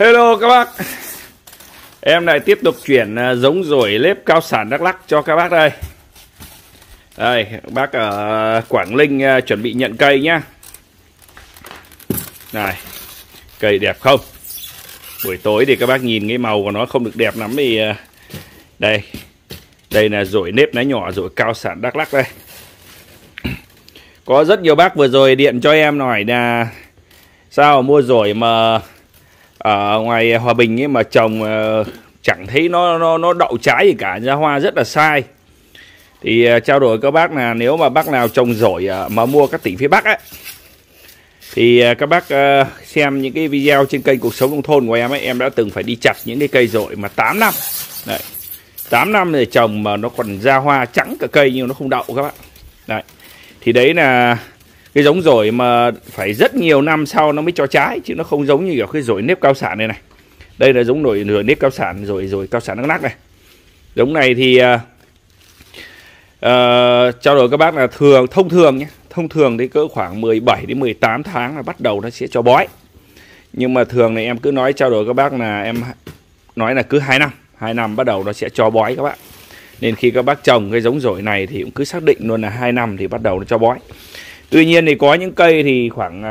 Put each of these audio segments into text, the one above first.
Hello các bác. Em lại tiếp tục chuyển giống rổi lếp cao sản Đắk Lắk cho các bác đây. Đây, bác ở Quảng Ninh chuẩn bị nhận cây nhá. Này, cây đẹp không? Buổi tối thì các bác nhìn cái màu của nó không được đẹp lắm thì đây. Đây là rổi nếp lá nhỏ, rổi cao sản Đắk Lắk đây. Có rất nhiều bác vừa rồi điện cho em hỏi là sao mua rổi mà ở ngoài Hòa Bình ấy mà trồng chẳng thấy nó đậu trái gì cả, ra hoa rất là sai. Thì trao đổi các bác là nếu mà bác nào trồng rổi mà mua các tỉnh phía Bắc ấy, thì các bác xem những cái video trên kênh Cuộc Sống Nông Thôn của em ấy, em đã từng phải đi chặt những cái cây rổi mà 8 năm. Đấy, 8 năm để trồng mà nó còn ra hoa trắng cả cây nhưng nó không đậu các bạn. Đấy, thì đấy là cái giống rổi mà phải rất nhiều năm sau nó mới cho trái, chứ nó không giống như kiểu cái rổi nếp cao sản này này. Đây là giống rổi nếp cao sản, rồi cao sản Đắk Lắk này. Giống này thì trao đổi các bác là thông thường nhé. Thông thường thì cỡ khoảng 17 đến 18 tháng là bắt đầu nó sẽ cho bói. Nhưng mà thường này em cứ nói trao đổi các bác là em nói là cứ 2 năm bắt đầu nó sẽ cho bói các bạn. Nên khi các bác trồng cái giống rổi này thì cũng cứ xác định luôn là 2 năm thì bắt đầu nó cho bói. Tuy nhiên thì có những cây thì khoảng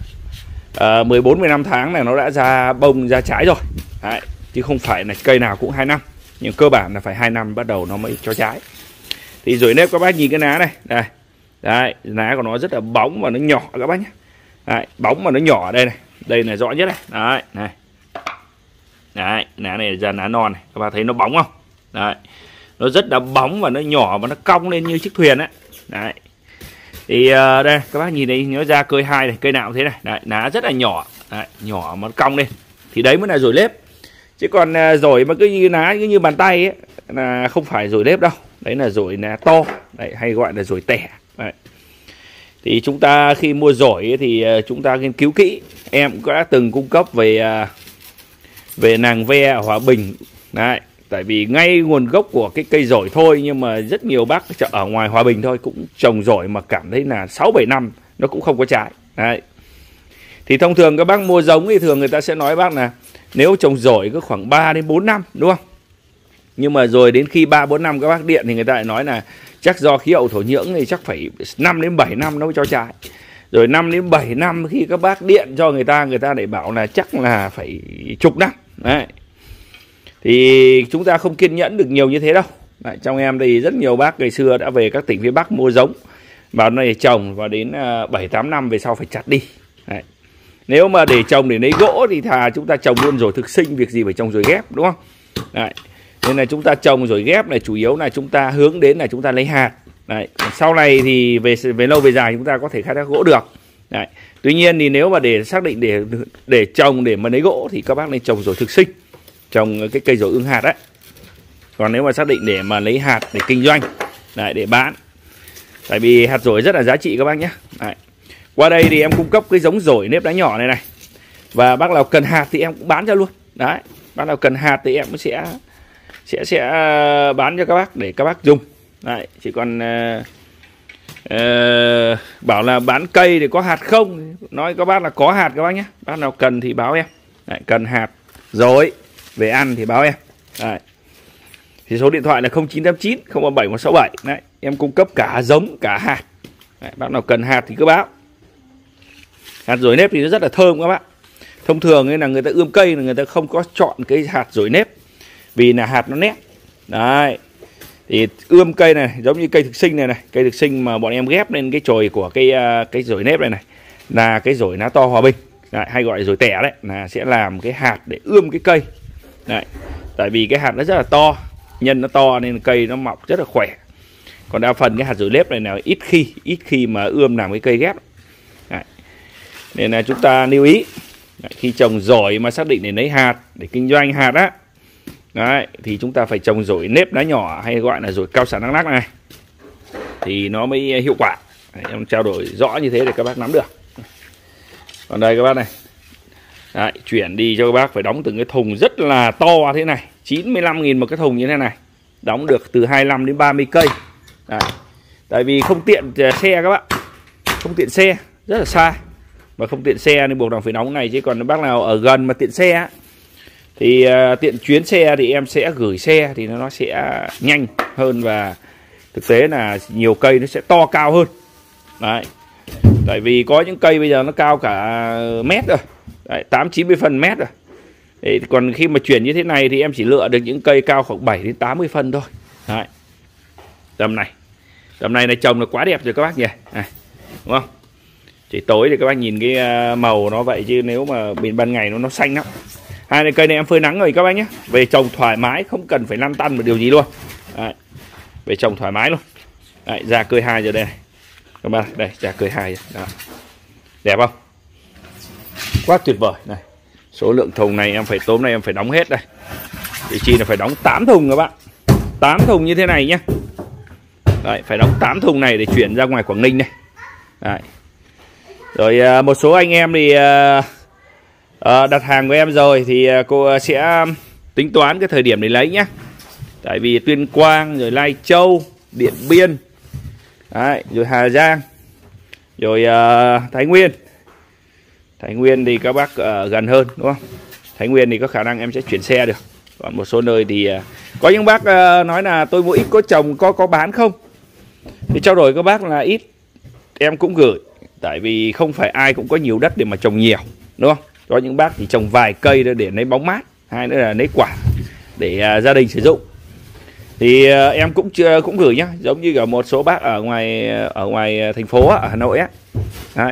14-15 tháng này nó đã ra bông ra trái rồi. Đấy, chứ không phải là cây nào cũng 2 năm. Nhưng cơ bản là phải 2 năm bắt đầu nó mới cho trái. Thì rổi nếp các bác nhìn cái lá này. Đây. Đấy, lá của nó rất là bóng và nó nhỏ các bác nhé. Đấy, bóng mà nó nhỏ ở đây này. Đây là rõ nhất này. Đấy, này. Đấy, lá này ra lá non này. Các bác thấy nó bóng không? Đấy. Nó rất là bóng và nó nhỏ và nó cong lên như chiếc thuyền ấy. Đấy. Thì đây các bác nhìn thấy nó ra cây 2 này, cây nào cũng thế này. Đấy, lá rất là nhỏ. Đấy, nhỏ mà nó cong lên. Thì đấy mới là rổi lếp. Chứ còn rổi mà cứ như lá cứ như bàn tay ấy là không phải rổi lếp đâu. Đấy là rổi lá to. Đấy, hay gọi là rổi tẻ. Đấy. Thì chúng ta khi mua rổi ấy, thì chúng ta nghiên cứu kỹ. Em cũng đã từng cung cấp về nàng ve ở Hòa Bình. Đấy, tại vì ngay nguồn gốc của cái cây rổi thôi, nhưng mà rất nhiều bác ở ngoài Hòa Bình thôi cũng trồng rổi mà cảm thấy là 6-7 năm nó cũng không có trái. Đấy. Thì thông thường các bác mua giống thì thường người ta sẽ nói bác là nếu trồng rổi có khoảng 3 đến 4 năm đúng không? Nhưng mà rồi đến khi 3-4 năm các bác điện thì người ta lại nói là chắc do khí hậu thổ nhưỡng thì chắc phải 5 đến 7 năm nó mới cho trái. Rồi 5 đến 7 năm khi các bác điện cho người ta lại bảo là chắc là phải chục năm. Đấy. Thì chúng ta không kiên nhẫn được nhiều như thế đâu. Đấy, trong em thì rất nhiều bác ngày xưa đã về các tỉnh phía Bắc mua giống vào này trồng và đến 7-8 năm về sau phải chặt đi. Đấy. Nếu mà để trồng để lấy gỗ thì thà chúng ta trồng luôn rồi thực sinh, việc gì phải trồng rồi ghép đúng không? Đấy. Nên là chúng ta trồng rồi ghép này chủ yếu là chúng ta hướng đến là chúng ta lấy hạt. Đấy. Sau này thì về lâu về dài chúng ta có thể khai thác gỗ được. Đấy. Tuy nhiên thì nếu mà để xác định để trồng để mà lấy gỗ thì các bác nên trồng rồi thực sinh, trồng cái cây rổi ương hạt đấy. Còn nếu mà xác định để mà lấy hạt để kinh doanh, đấy, để bán, tại vì hạt rổi rất là giá trị các bác nhé. Đấy. Qua đây thì em cung cấp cái giống rổi nếp đá nhỏ này này, và bác nào cần hạt thì em cũng bán cho luôn. Đấy, bác nào cần hạt thì em cũng sẽ bán cho các bác để các bác dùng. Đấy, chỉ còn bảo là bán cây thì có hạt không, nói các bác là có hạt các bác nhé. Bác nào cần thì báo em. Đấy, cần hạt rồi về ăn thì báo em. Đấy. Thì số điện thoại là 0989 037 167. Đấy, em cung cấp cả giống cả hạt. Đấy, bác nào cần hạt thì cứ báo. Hạt rổi nếp thì nó rất là thơm các bác. Thông thường ấy là người ta ươm cây là người ta không có chọn cái hạt rổi nếp vì là hạt nó nét. Đấy. Thì ươm cây này giống như cây thực sinh này, cây thực sinh mà bọn em ghép lên cái chồi của cái rổi nếp này là cái rổi lá to Hòa Bình. Đấy, hay gọi là rổi tẻ đấy, là sẽ làm cái hạt để ươm cái cây. Đấy, tại vì cái hạt nó rất là to, nhân nó to nên cây nó mọc rất là khỏe. Còn đa phần cái hạt rổi nếp này là ít khi mà ươm làm cái cây ghép. Đấy. Nên là chúng ta lưu ý. Đấy, khi trồng rổi mà xác định để lấy hạt để kinh doanh hạt á, đấy, thì chúng ta phải trồng rổi nếp lá nhỏ hay gọi là rổi cao sản Đắk Lắk này thì nó mới hiệu quả. Đấy, em trao đổi rõ như thế để các bác nắm được. Còn đây các bác này. Đấy, chuyển đi cho các bác phải đóng từng cái thùng rất là to thế này, 95.000 một cái thùng như thế này. Đóng được từ 25 đến 30 cây. Đấy. Tại vì không tiện xe các bạn. Không tiện xe, rất là xa. Và không tiện xe nên buộc lòng phải đóng này, chứ còn bác nào ở gần mà tiện xe Thì tiện chuyến xe thì em sẽ gửi xe thì nó sẽ nhanh hơn, và thực tế là nhiều cây nó sẽ to cao hơn. Đấy. Tại vì có những cây bây giờ nó cao cả mét rồi. Đấy, 8-90 phân mét rồi. Đấy, còn khi mà chuyển như thế này thì em chỉ lựa được những cây cao khoảng 7-80 phân thôi. Đấy. Tầm này này trồng là quá đẹp rồi các bác nhỉ. Này, đúng không? Chỉ tối thì các bác nhìn cái màu nó vậy, chứ nếu mà bên ban ngày nó xanh lắm. Hai này cây này em phơi nắng rồi các bác nhé. Về trồng thoải mái, không cần phải lăn tăn một điều gì luôn. Đấy. Về trồng thoải mái luôn. Đấy, ra cơi 2 giờ đây này. Các bác đây, ra cơi 2 giờ. Đẹp không? Quá tuyệt vời này. Số lượng thùng này em phải tối nay em phải đóng hết đây. Vị trí là phải đóng 8 thùng các bạn. 8 thùng như thế này nhé. Đấy, phải đóng 8 thùng này để chuyển ra ngoài Quảng Ninh này. Đấy. Rồi một số anh em thì đặt hàng của em rồi thì cô sẽ tính toán cái thời điểm để lấy nhé. Tại vì Tuyên Quang, rồi Lai Châu, Điện Biên, đấy, rồi Hà Giang, rồi Thái Nguyên. Thái Nguyên thì các bác gần hơn đúng không? Thái Nguyên thì có khả năng em sẽ chuyển xe được. Còn một số nơi thì có những bác nói là tôi mua ít có trồng có bán không? Thì trao đổi các bác là ít em cũng gửi. Tại vì không phải ai cũng có nhiều đất để mà trồng nhiều, đúng không? Có những bác thì trồng vài cây để lấy bóng mát, hai nữa là lấy quả để gia đình sử dụng. Thì em cũng gửi nhá, giống như cả một số bác ở ngoài thành phố ở Hà Nội á. Đấy.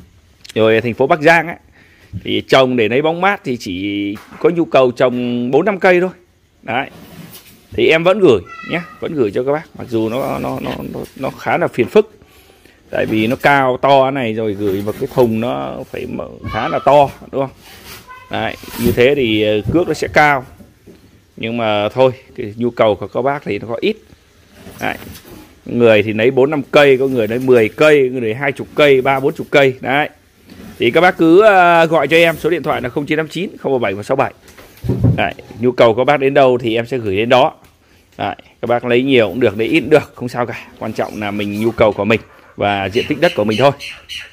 Rồi thành phố Bắc Giang á, thì trồng để lấy bóng mát thì chỉ có nhu cầu trồng 4-5 cây thôi. Đấy. Thì em vẫn gửi nhé, vẫn gửi cho các bác, mặc dù nó khá là phiền phức. Tại vì nó cao to này, rồi gửi vào cái thùng nó phải khá là to, đúng không? Đấy, như thế thì cước nó sẽ cao. Nhưng mà thôi, cái nhu cầu của các bác thì nó có ít. Đấy. Người thì lấy 4-5 cây, có người lấy 10 cây, có người lấy 20 cây, 30-40 cây. Đấy. Thì các bác cứ gọi cho em, số điện thoại là 0959 037 167. Đấy, nhu cầu các bác đến đâu thì em sẽ gửi đến đó. Đấy, các bác lấy nhiều cũng được, lấy ít cũng được, không sao cả. Quan trọng là mình nhu cầu của mình và diện tích đất của mình thôi.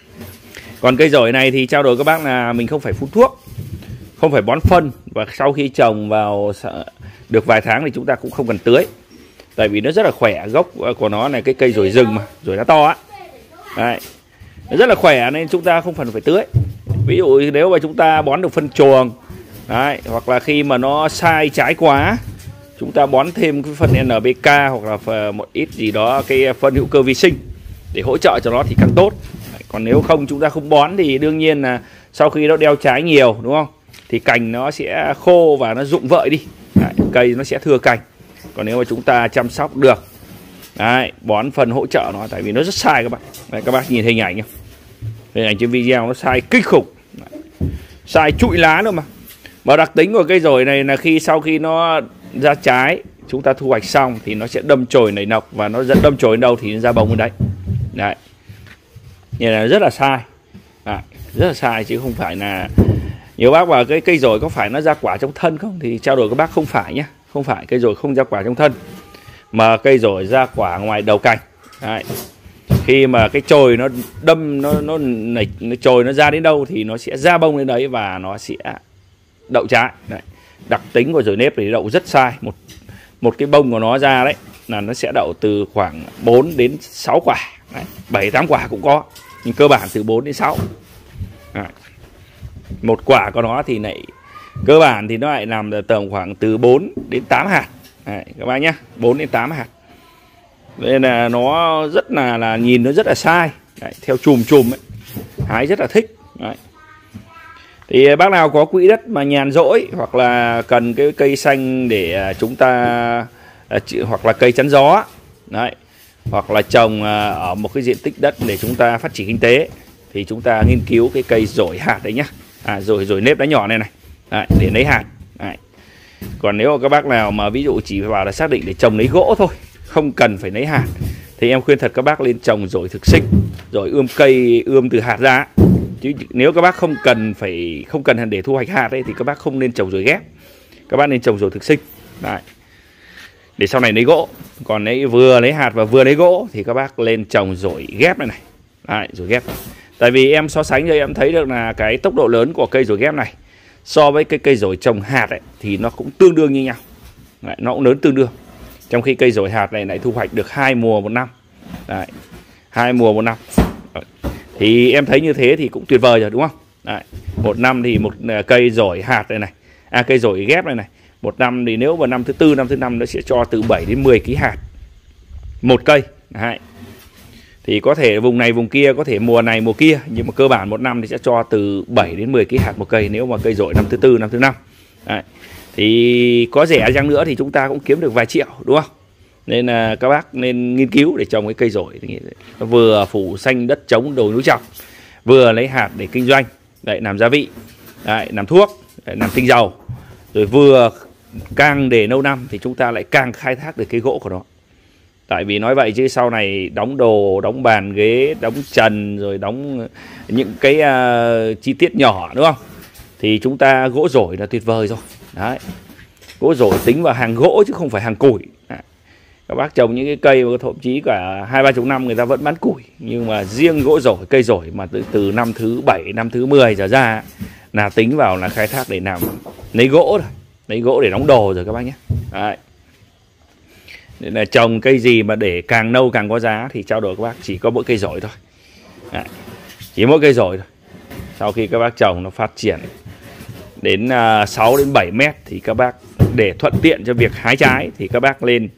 Còn cây dổi này thì trao đổi các bác là mình không phải phun thuốc, không phải bón phân, và sau khi trồng vào được vài tháng thì chúng ta cũng không cần tưới. Tại vì nó rất là khỏe, gốc của nó là cái cây dổi rừng mà, dổi lá to á. Đấy. Nó rất là khỏe nên chúng ta không cần phải tưới. Ví dụ nếu mà chúng ta bón được phân chuồng, đấy, hoặc là khi mà nó sai trái quá, chúng ta bón thêm cái phân NPK hoặc là một ít gì đó cái phân hữu cơ vi sinh để hỗ trợ cho nó thì càng tốt. Đấy, còn nếu không chúng ta không bón thì đương nhiên là sau khi nó đeo trái nhiều, đúng không? Thì cành nó sẽ khô và nó rụng vợi đi. Đấy, cây nó sẽ thưa cành. Còn nếu mà chúng ta chăm sóc được, đấy, bón phân hỗ trợ nó, tại vì nó rất sai các bạn. Đấy, các bác nhìn hình ảnh nhé. Hình ảnh trên video nó sai kinh khủng. Đấy, sai trụi lá nữa mà. Và đặc tính của cây dổi này là sau khi nó ra trái, chúng ta thu hoạch xong thì nó sẽ đâm chồi nảy nọc, và nó dẫn đâm chồi đến đâu thì nó ra bông bên đấy. Đấy. Như là rất là sai. Đấy, rất là sai chứ không phải là nhiều bác bảo cái cây dổi có phải nó ra quả trong thân không, thì trao đổi các bác không phải nhé. Không phải, cây dổi không ra quả trong thân, mà cây dổi ra quả ngoài đầu cành. Đấy. Khi mà cái chồi nó đâm nó chồi nó ra đến đâu thì nó sẽ ra bông đến đấy và nó sẽ đậu trái. Đấy. Đặc tính của dổi nếp thì đậu rất sai. Một cái bông của nó ra đấy là nó sẽ đậu từ khoảng 4 đến 6 quả. 7-8 quả cũng có, nhưng cơ bản từ 4 đến 6. Đấy. Một quả của nó thì lại cơ bản thì nó lại nằm tầm khoảng từ 4 đến 8 hạt. Đấy, các bác nhé, 4 đến 8 hạt. Nên là nó rất là nhìn nó rất là sai. Đấy, theo chùm ấy. Hái rất là thích. Đấy. Thì bác nào có quỹ đất mà nhàn rỗi, hoặc là cần cái cây xanh để chúng ta hoặc là cây chắn gió, đấy, hoặc là trồng ở một cái diện tích đất để chúng ta phát triển kinh tế, thì chúng ta nghiên cứu cái cây dổi hạt đấy nhá. Dổi nếp đá nhỏ này này. Đấy, để lấy hạt. Đấy. Còn nếu mà các bác nào mà ví dụ chỉ vào là xác định để trồng lấy gỗ thôi, không cần phải lấy hạt, thì em khuyên thật các bác lên trồng dổi thực sinh, rồi ươm cây ươm từ hạt ra. Chứ nếu các bác không cần để thu hoạch hạt ấy, thì các bác không nên trồng dổi ghép. Các bác nên trồng dổi thực sinh. Đấy. Để sau này lấy gỗ. Còn vừa lấy hạt và vừa lấy gỗ thì các bác lên trồng dổi ghép này. Đấy, dổi ghép. Tại vì em so sánh cho em thấy được là cái tốc độ lớn của cây dổi ghép này so với cái cây dổi trồng hạt ấy, thì nó cũng tương đương như nhau. Đấy, nó cũng lớn tương đương. Trong khi cây dổi hạt này lại thu hoạch được 2 mùa một năm. Đấy, 2 mùa một năm. Đấy. Thì em thấy như thế thì cũng tuyệt vời rồi đúng không? Đấy, một năm thì một cây dổi hạt này này, cây dổi ghép này này, một năm thì nếu vào năm thứ tư, năm thứ năm nó sẽ cho từ 7 đến 10 kg hạt một cây. Đấy. Thì có thể vùng này vùng kia, có thể mùa này mùa kia, nhưng mà cơ bản một năm thì sẽ cho từ 7 đến 10 kg hạt một cây nếu mà cây dổi năm thứ tư, năm thứ năm. Đấy. Thì có rẻ chăng nữa thì chúng ta cũng kiếm được vài triệu đúng không? Nên là các bác nên nghiên cứu để trồng cái cây dổi, nó vừa phủ xanh đất trống đồi núi trọc, vừa lấy hạt để kinh doanh, đấy, làm gia vị, đấy, làm thuốc, đấy, làm tinh dầu, rồi vừa càng để lâu năm thì chúng ta lại càng khai thác được cái gỗ của nó. Tại vì nói vậy chứ sau này đóng đồ, đóng bàn ghế, đóng trần, rồi đóng những cái chi tiết nhỏ đúng không? Thì chúng ta gỗ dổi là tuyệt vời rồi. Đấy. Gỗ dổi tính vào hàng gỗ chứ không phải hàng củi. Đấy. Các bác trồng những cái cây mà thậm chí cả 20-30 năm người ta vẫn bán củi. Nhưng mà riêng gỗ dổi, cây dổi mà từ năm thứ 7, năm thứ 10 trở ra là tính vào là khai thác để làm lấy gỗ rồi. Lấy gỗ để đóng đồ rồi các bác nhé. Đấy. Nên là trồng cây gì mà để càng lâu càng có giá thì trao đổi các bác chỉ có mỗi cây dổi thôi. Đấy. Chỉ mỗi cây dổi thôi. Sau khi các bác trồng nó phát triển đến 6 đến 7 mét thì các bác để thuận tiện cho việc hái trái thì các bác lên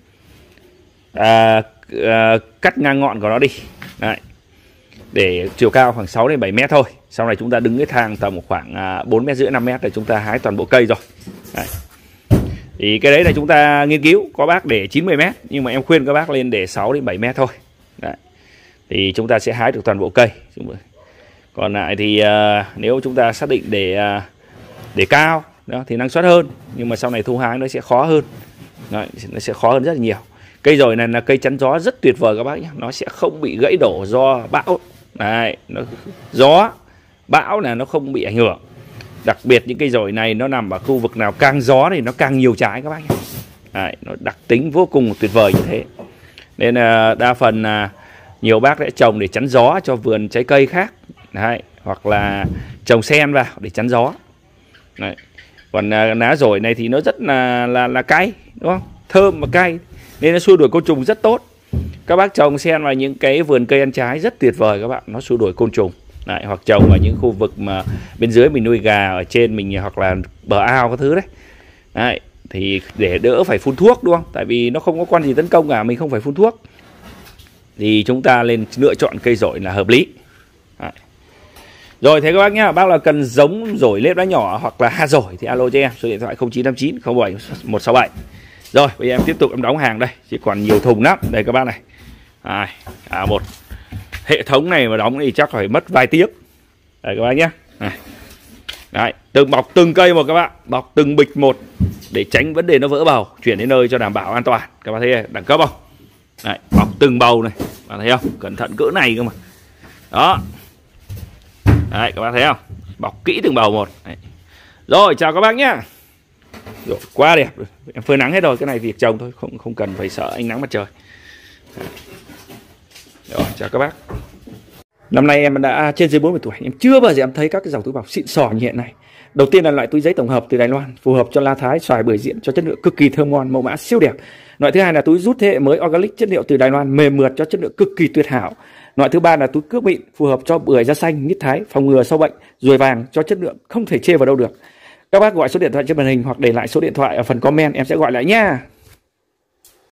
cắt ngang ngọn của nó đi. Đấy. Để chiều cao khoảng 6 đến 7 mét thôi. Sau này chúng ta đứng cái thang tầm khoảng 4 mét rưỡi 5 mét để chúng ta hái toàn bộ cây rồi. Đấy. Thì cái đấy là chúng ta nghiên cứu, có bác để 90 mét nhưng mà em khuyên các bác lên để 6 đến 7 mét thôi. Đấy. Thì chúng ta sẽ hái được toàn bộ cây. Còn lại thì nếu chúng ta xác định để cao đó, thì năng suất hơn, nhưng mà sau này thu hái nó sẽ khó hơn. Đấy, nó sẽ khó hơn rất là nhiều. Cây dổi này là cây chắn gió rất tuyệt vời các bác nhé. Nó sẽ không bị gãy đổ do bão. Đấy, gió, bão là nó không bị ảnh hưởng. Đặc biệt những cây dổi này nó nằm ở khu vực nào càng gió thì nó càng nhiều trái các bác nhé. Đấy, nó đặc tính vô cùng tuyệt vời như thế. Nên đa phần nhiều bác sẽ trồng để chắn gió cho vườn trái cây khác. Đấy, hoặc là trồng sen vào để chắn gió. Đấy. Còn lá dổi này thì nó rất là cay đúng không? Thơm và cay nên nó xua đuổi côn trùng rất tốt. Các bác trồng sen vào những cái vườn cây ăn trái rất tuyệt vời các bạn, nó xua đuổi côn trùng. Đấy, hoặc trồng vào những khu vực mà bên dưới mình nuôi gà, ở trên mình hoặc là bờ ao các thứ đấy. Đấy, thì để đỡ phải phun thuốc đúng không? Tại vì nó không có con gì tấn công cả, mình không phải phun thuốc. Thì chúng ta lên lựa chọn cây dổi là hợp lý. Đấy. Rồi thế các bác nhá, bác là cần giống dổi lép đá nhỏ hoặc là hạt dổi thì alo cho em, số điện thoại 0959 07 167. Rồi bây giờ em tiếp tục em đóng hàng đây, chỉ còn nhiều thùng lắm. Đây các bác này. Một hệ thống này mà đóng thì chắc phải mất vài tiếng. Đây các bác nhé. Đấy, từng bọc từng cây một các bạn, bọc từng bịch một để tránh vấn đề nó vỡ bầu, chuyển đến nơi cho đảm bảo an toàn. Các bạn thấy đẳng cấp không? Đấy, bọc từng bầu này, bạn thấy không? Cẩn thận cỡ này cơ mà. Đó. Đấy, các bạn thấy không? Bọc kỹ từng bầu một. Đấy. Rồi, chào các bác nhé. Rồi, quá đẹp. Em phơi nắng hết rồi, cái này việc trồng thôi, không cần phải sợ ánh nắng mặt trời. Đấy. Rồi, chào các bác. Năm nay em đã trên dưới 40 tuổi, em chưa bao giờ em thấy các cái dòng túi bọc xịn sò như hiện nay. Đầu tiên là loại túi giấy tổng hợp từ Đài Loan, phù hợp cho lá thái, xoài, bưởi diễn, cho chất lượng cực kỳ thơm ngon, mẫu mã siêu đẹp. Loại thứ hai là túi rút thế hệ mới organic, chất liệu từ Đài Loan, mềm mượt, cho chất lượng cực kỳ tuyệt hảo. Loại thứ ba là túi cước mịn, phù hợp cho bưởi da xanh, mít thái, phòng ngừa sâu bệnh, ruồi vàng, cho chất lượng không thể chê vào đâu được. Các bác gọi số điện thoại trên màn hình hoặc để lại số điện thoại ở phần comment, em sẽ gọi lại nha.